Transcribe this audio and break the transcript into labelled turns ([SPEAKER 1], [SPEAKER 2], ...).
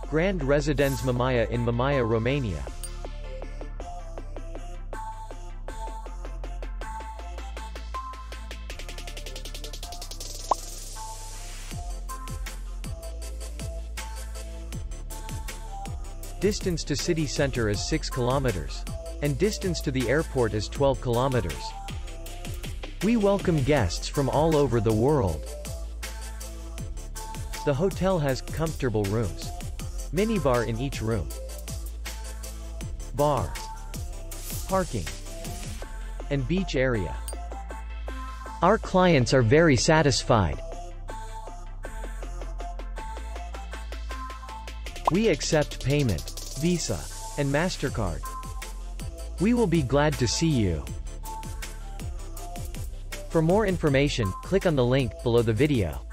[SPEAKER 1] Grand Residenz Mamaia in Mamaia, Romania. Distance to city center is 6 kilometers. And distance to the airport is 12 kilometers. We welcome guests from all over the world. The hotel has comfortable rooms. Minibar in each room. Bar. Parking. And beach area. Our clients are very satisfied. We accept payment, Visa, and MasterCard. We will be glad to see you. For more information, click on the link below the video.